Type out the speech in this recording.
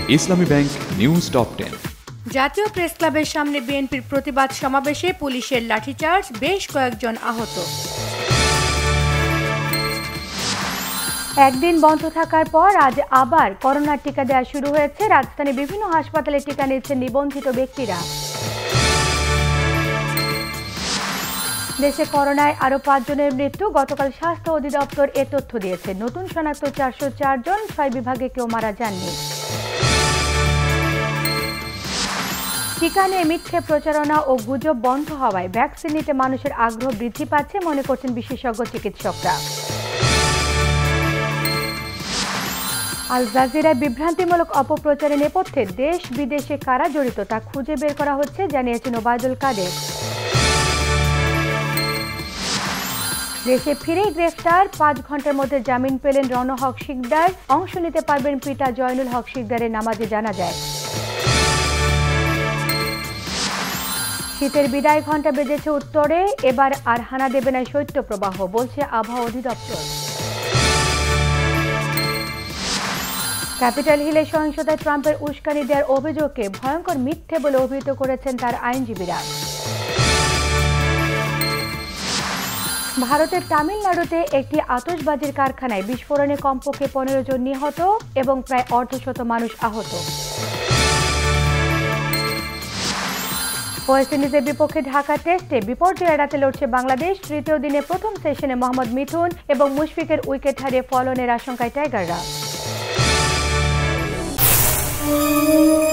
ইসলামী bank news top 10। জাতীয় press ক্লাবের সামনে বিএনপির প্রতিবাদ সমাবেশে পুলিশের লাঠিচার্জ, বেশ কয়েকজন আহত। একদিন বন্ধ থাকার পর আজ আবার করোনার টিকা দেওয়া শুরু হয়েছে। রাজধানীর বিভিন্ন হাসপাতালে টিকা নিচ্ছেন নিবন্ধিত ব্যক্তিরা। দেশে করোনায় আরও 5 জনের মৃত্যু। গতকাল স্বাস্থ্য অধিদপ্তর এ তথ্য দিয়েছে। নতুন শনাক্ত 404 জন, 6 বিভাগে কেউ মারা যাননি। টিকা নিয়ে মিথ্যে প্রচারণা ও গুজব বন্ধ হওয়ায় ভ্যাকসিন নিতে মানুষের আগ্রহ বৃদ্ধি পাচ্ছে মনে করছেন বিশেষজ্ঞ চিকিৎসকরা। আল জাজিরায় বিভ্রান্তিমূলক অপপ্রচারের নেপথ্যে দেশ বিদেশে কারা জড়িত তা খুঁজে বের করা হচ্ছে, জানিয়েছেন ওবায়দুল কাদের। দেশে ফিরেই গ্রেফতার, 5 ঘন্টার মধ্যে জামিন পেলেন রণ হক শিকদার। অংশ নিতে পারবেন পিতা জয়নুল হক শিকদারের নামাজে জানাজায়। শীতের বিদায় ঘণ্টা বেজেছে উত্তরে, এবার আর হানা দেবে না শৈত্যপ্রবাহ, বলছে আবহাওয়া অধিদপ্তর। ক্যাপিটাল হিলে সহিংসতায় ট্রাম্পের উস্কানি দেওয়ার অভিযোগকে ভয়ঙ্কর মিথ্যে বলে অভিহিত করেছেন তার আইনজীবীরা। ভারতের তামিলনাড়ুতে একটি আতশবাজির কারখানায় বিস্ফোরণে কমপক্ষে 15 জন নিহত এবং প্রায় অর্ধশত মানুষ আহত। ওয়েস্ট ইন্ডিজের বিপক্ষে ঢাকা টেস্টে বিপর্যয় এড়াতে লড়ছে বাংলাদেশ। তৃতীয় দিনে প্রথম সেশনে মোহাম্মদ মিঠুন এবং মুশফিকের উইকেট হারিয়ে ফলনের আশঙ্কায় টাইগাররা।